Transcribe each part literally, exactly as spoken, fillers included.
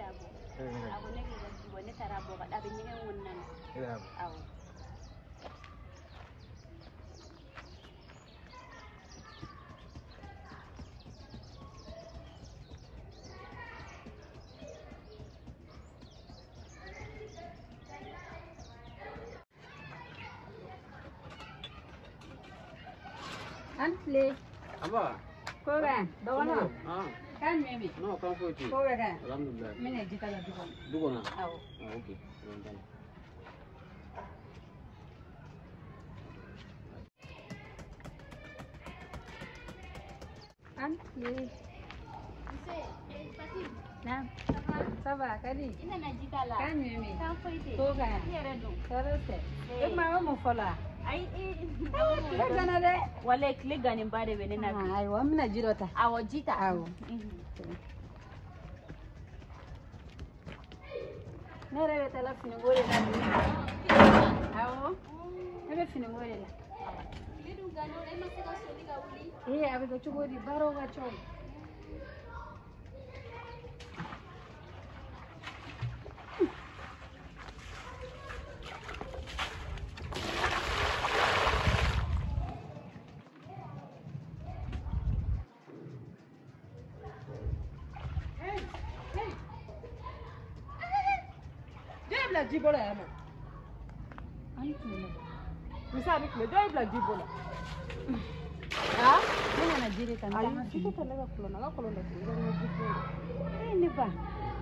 abo abo ne ke jibo ne tarabo ba da bin yin wannan awo Antle. Apa? Kau kan? Bawa no? Ah. Kan mimi. No, kan kau itu. Kau kan? Alhamdulillah. Mana jika lah dukun. Dukun ah? Aw. Ah, okey. Rontan. Antle. Ise, eh pasti. Nah. Sabar kali. Ina na jita la. Kan mimi. Kan kau itu. Kau kan? Iya redo. Terus eh. Eh mau mau follow. Ai eh. Legana de. Wale legani mbade bene na. Ai wa mina jirota. Awo jita. Awo. Nere beta la fini ngore na. Awo. Ebe fini ngore la. Lidu gano ai masika soli ga uli. Eh abe ga chugodi baro ga chon. La jibola ya ma. Misali kule dai bla jibola. Ah, mina na jiri tan. Ayi, kita tan ga kulona, ga kulona tu ga na jibola. Eh ni ba.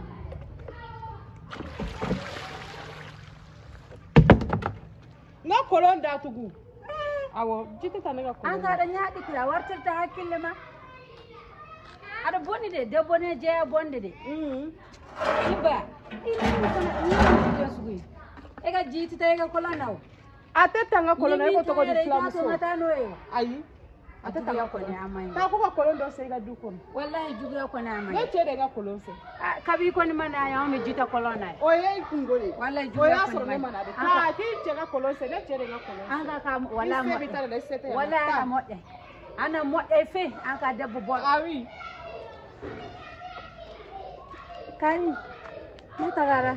Na kolonda tugu. Awo, jita tan ga kulona. An ga da nyaadi kira wartar ta hakille ma. Ada bonni de de bonne je bonde de. Mhm. Iba. Ina ko na ni sugui. Ega jiti ta ega kolona. Ateta nga kolona ko to ko di islam so. So. Ayi. Ateta nga ko ni kolona. amai. Ta ko ko kolonda se ga dukon. Wallahi jugra ko na amai. Ne chere ga kolonse. Kabi ko ni mana ya mi jita kolona. O ye kungole. Wallahi O ya jugra ko so ni ne mana. mana de. Ta ki che ga kolonse ne chere ga kolonse. An ga ka wala mo. Wala Wala ana modde. Ana modde fe an ka debbo bol. Awi. Kan ni tagara.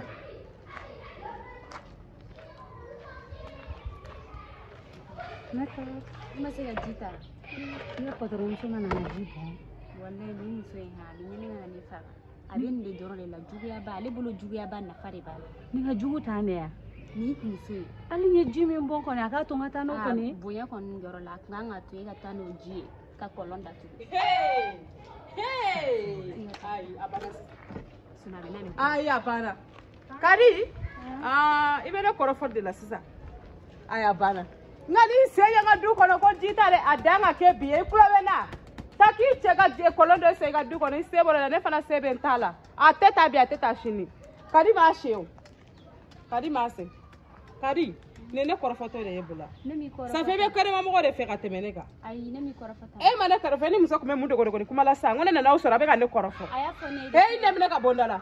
Naka Masika jita. ni patron suna na jibo. Wallahi ni so yin hali ni na ni fa. Abin da doro la jugiya ba, le bolo jugiya ba na fare ba. Ni ga jugu tane ya. Ni ni so. Ali ni jimi mbon ko na ka to ngata no ko ni. Boya kon doro la nganga to ga tano ji ka kolonda tu. Hey! Hey! Ai, abana. Suna be nani. Ai, abana. Kari? Ah, ibe na korofo de la sisa. Ai, abana. Ngani se ya nga du kono ko jita le adanga ke biye kulobe na. Taki chega je kolondo se ga du kono sebo la ne fana sebe ntala. Ateta bi ateta shini. Kari ma sheo. Kari ma se. Kari nene korofo to de yebula. Nemi korofo. Sa fe be kare ma mo de fe ka temeneka. Ai nemi korofo ta. E mana korofo ni muso kuma mundo godo kuma la sa ngone na na usora be ka ne korofo. Aya fone. E ne mne ka bondala.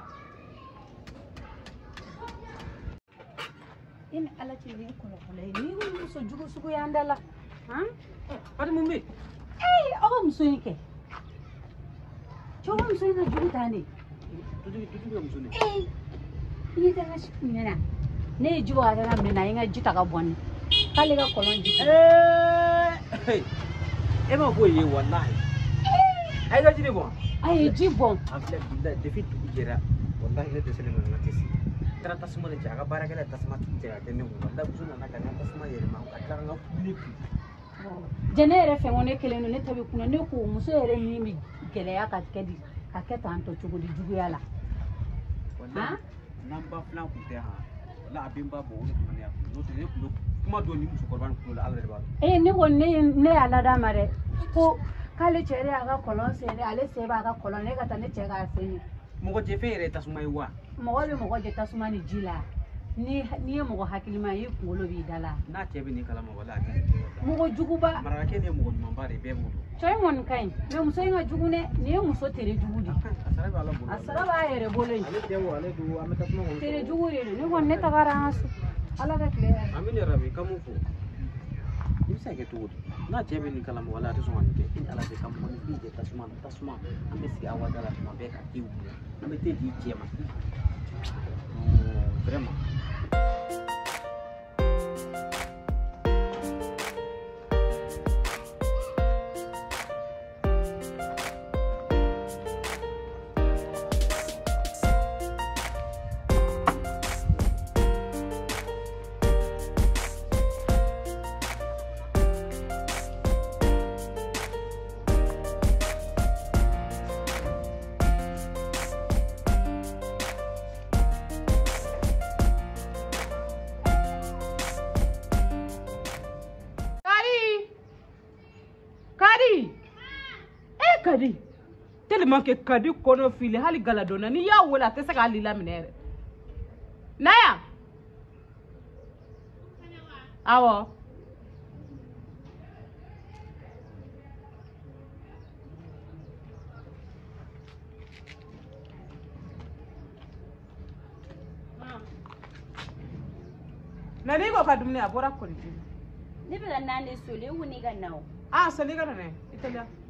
In ala ci ni ko ko le ni ko so jugu sugu yandala. Ha? Pati mumbi. Eh, o mso yake. Chowa mso na jugu tane. Tuju tuju ga musuni. Eh. Ni ta shi nena. Ne juwa ga na na inga jita ga bonni. Kale ga kolon jita. Eh. E ma ko ye wallahi. Ai ga jini bon. Ai jibon. Afle billah defit jira. Wallahi la desene ma natisi. Tara tasuma le jaga baraka la tasma tijera tenne wallahi busuna na kan tasma yere ma akara nga kulipi. Jenere fe ngone kele no ne tabi kuna ne ko muso yere ni mi kele ya ka kedi ka keta anto chugo di jugu yala. Wallahi namba flan ku te ha. La abimba bo ne kuma ne ya. No te ne ku kuma do ni muso korban ku la alre ba. Eh ne wonne ne ala da mare ko kale chere aga kolon se ne ale se ba aga kolon ne kata ne chega se Mo ko jefe re tasma yiwa. mo go be mo go je tasuma ni jila ni ni mo go hakilima yi ngolo bi dala Na chebe ni kala mo wala ati. mo go jugu ba Mara ke ne mo ko mambare be mo. choy mon kain me muso nga jugu ne ni muso tere jugu di Asara ba la bo. asara ba yere boloi Ale tewo ale du ame tasma ko. tere jugu re ni gon ne tagara hasu ala da kle Amini rabi kamu fu. Imsa ke tu. n'a cɛ bɛ nin kalama wala a tɛ sɔn ka nin kɛ ni ala tɛ ka mɔgɔ ni fili tɛ tasuma tasuma an bɛ sigi a wada la tuma bɛɛ ka te wuli an bɛ te di cɛ ma vraiment Kadi tellement que Kadi kono fili hali galadona ni ya wala te saka lila minere Naya awo nani ko kadumni abora ko ni ne be na ne sole woni ga nawo ah sole ga ne italia